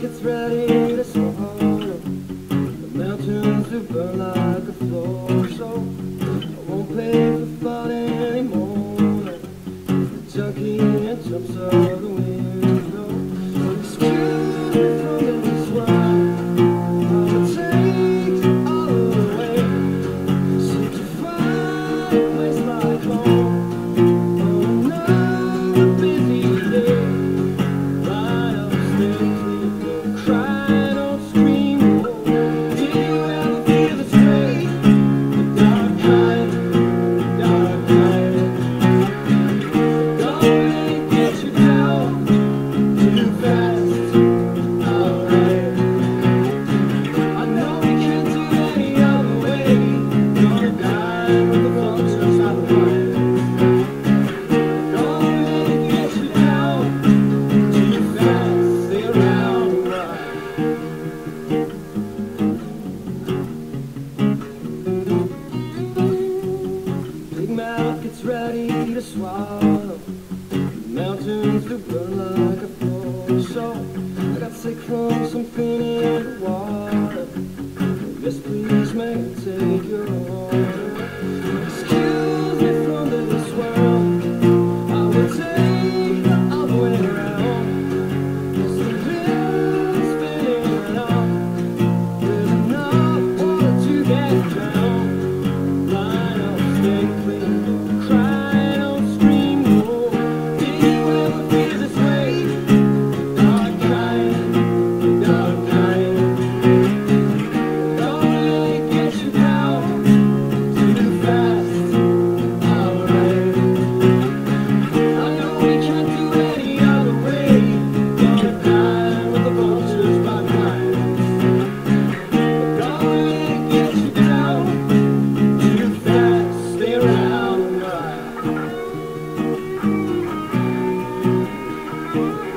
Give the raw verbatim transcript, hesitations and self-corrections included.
gets ready to swallow. The mountains do burn like a floor, so I won't pay for fun anymore. The junkie in terms of the window. Excuse me from this world, I will take you all away. Seem to find a place like home on another busy day. Right upstairs, don't cry, don't scream. Oh, did you ever feel this way? The dark kind, the dark kind. Don't let it get you down too fast. Alright, I know we can't do any other way. Gonna die with the vultures out of mind. Don't let it get you down too fast. Stay around and ride. Big mouth gets ready to swallow. The mountains do burn like a floor, so I got sick from something in the water. Yes, please, may I take your order? Excuse me from this world, I will take the other way around. Yes, the wheel is spinning around. There's enough water to get drowned. Line up, stay clean, don't cry, don't scream. Oh, did you ever feel this way? The dark kind, the dark kind. Don't let it get you down too fast. Alright, I know we can't do any other way. Gonna die with the vultures by night. Don't let it get you down too fast. Stay around and ride.